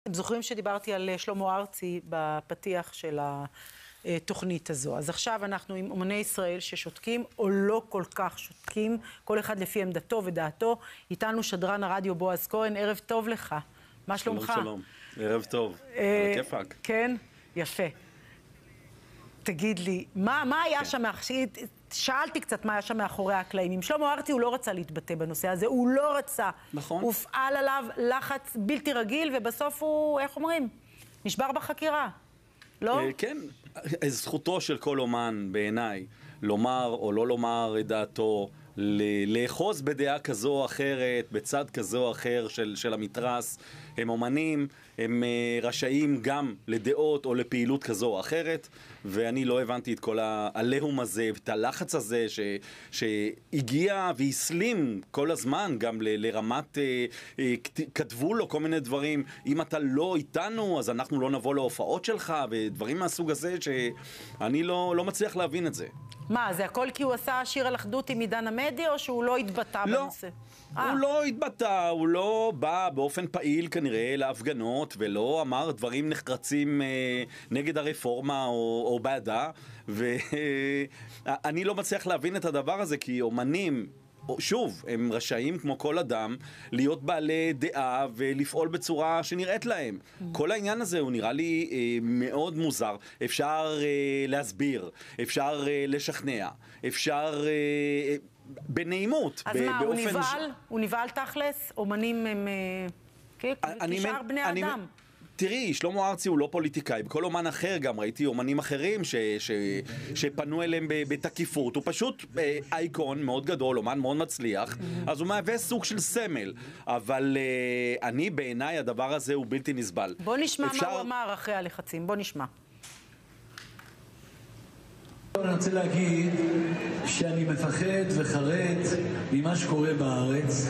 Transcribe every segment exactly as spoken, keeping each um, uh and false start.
אתם זוכרים שדיברתי על שלמה ארצי בפתיח של התוכנית הזו. אז עכשיו אנחנו עם אומני ישראל ששותקים או לא כל כך שותקים, כל אחד לפי עמדתו ודעתו. איתנו שדרן הרדיו בועז כהן, ערב טוב לך. מה שלומך? שלום, שלום. ערב טוב. על כיפק. כן? יפה. תגיד לי, מה, מה היה שם, שאלתי קצת מה היה שם מאחורי הקלעים. עם שלמה ארצי הוא לא רצה להתבטא בנושא הזה, הוא לא רצה. נכון. הופעל עליו לחץ בלתי רגיל, ובסוף הוא, איך אומרים, נשבר בחקירה. לא? כן, זכותו של כל אומן בעיניי לומר או לא לומר את דעתו, לאחוז בדעה כזו או אחרת, בצד כזו או אחר של, של המתרס. הם אומנים, הם רשאים גם לדעות או לפעילות כזו או אחרת, ואני לא הבנתי את כל העליהום הזה, את הלחץ הזה ש, שהגיע והסלים כל הזמן, גם ל, לרמת, אה, אה, כתבו לו כל מיני דברים, אם אתה לא איתנו אז אנחנו לא נבוא להופעות שלך, ודברים מהסוג הזה שאני לא, לא מצליח להבין את זה. מה, זה הכל כי הוא עשה שיר על אחדות עם עידן עמדי, או שהוא לא התבטא לא, בנושא? הוא 아. לא התבטא, הוא לא בא באופן פעיל כנראה להפגנות, ולא אמר דברים נחרצים אה, נגד הרפורמה או, או בעדה, ואני לא מצליח להבין את הדבר הזה, כי אומנים, שוב, הם רשאים כמו כל אדם להיות בעלי דעה ולפעול בצורה שנראית להם. Mm. כל העניין הזה הוא נראה לי אה, מאוד מוזר. אפשר אה, להסביר, אפשר אה, לשכנע, אפשר אה, בנעימות. אז מה, הוא נבעל? הוא נבעל תכלס? אומנים הם כשאר בני אדם. תראי, שלמה ארצי הוא לא פוליטיקאי, בכל אומן אחר גם ראיתי אומנים אחרים ש, ש, שפנו אליהם בתקיפות, הוא פשוט אה, אייקון מאוד גדול, אומן מאוד מצליח, אז הוא מהווה סוג של סמל, אבל אה, אני בעיניי הדבר הזה הוא בלתי נסבל. בוא נשמע אפשר... מה הוא אמר אחרי הלחצים, בוא נשמע. אני רוצה להגיד שאני מפחד וחרד ממה שקורה בארץ.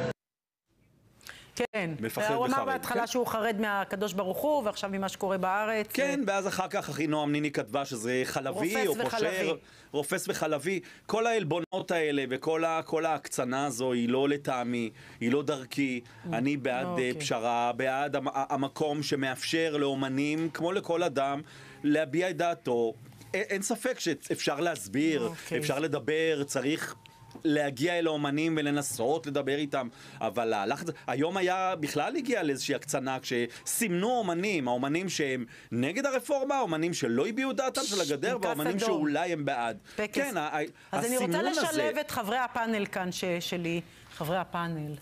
כן, הוא אמר בהתחלה שהוא חרד מהקדוש ברוך הוא, ועכשיו ממה שקורה בארץ. כן, ואז אחר כך אחינועם ניני כתבה שזה חלבי או פושר, רופס וחלבי. כל העלבונות האלה וכל ההקצנה הזו היא לא לטעמי, היא לא דרכי. אני בעד פשרה, בעד המקום שמאפשר לאומנים, כמו לכל אדם, להביע את דעתו. אין ספק שאפשר להסביר, אפשר לדבר, צריך להגיע אל האומנים ולנסות לדבר איתם, אבל הלחץ, היום היה בכלל הגיע לאיזושהי הקצנה כשסימנו אומנים, האומנים שהם נגד הרפורמה, האומנים שלא הביעו דעתם של הגדר, והאומנים שאולי הם בעד. כן, אז אני רוצה לשלב את חברי הפאנל כאן שלי, חברי הפאנל.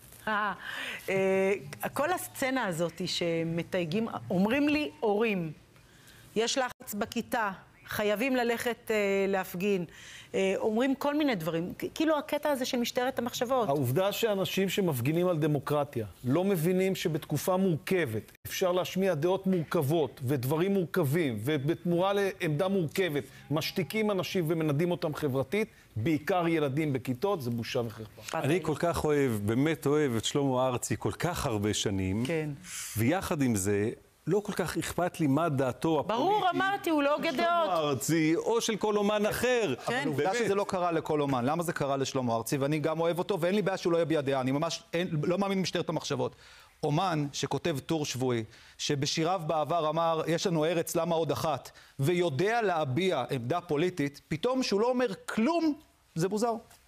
כל הסצנה הזאת שמתייגים, אומרים לי הורים, יש לחץ בכיתה, חייבים ללכת אה, להפגין, אה, אומרים כל מיני דברים, כאילו הקטע הזה של משטרת המחשבות. העובדה שאנשים שמפגינים על דמוקרטיה לא מבינים שבתקופה מורכבת אפשר להשמיע דעות מורכבות ודברים מורכבים, ובתמורה לעמדה מורכבת משתיקים אנשים ומנדים אותם חברתית, בעיקר ילדים בכיתות, זה בושה וחרפה. אני כל כך אוהב, באמת אוהב את שלמה ארצי כל כך הרבה שנים, כן. ויחד עם זה, לא כל כך אכפת לי מה דעתו הפוליטית. ברור, אמרתי, הוא לא הוגה דעות. שלמה ארצי, או של כל אומן אחר. אבל עובדה שזה לא קרה לכל אומן. למה זה קרה לשלמה ארצי? ואני גם אוהב אותו, ואין לי בעיה שהוא לא יביע דעה. אני ממש לא מאמין במשטרת המחשבות. אומן שכותב טור שבועי, שבשיריו בעבר אמר, יש לנו ארץ, למה עוד אחת, ויודע להביע עמדה פוליטית, פתאום שהוא לא אומר כלום, זה מוזר.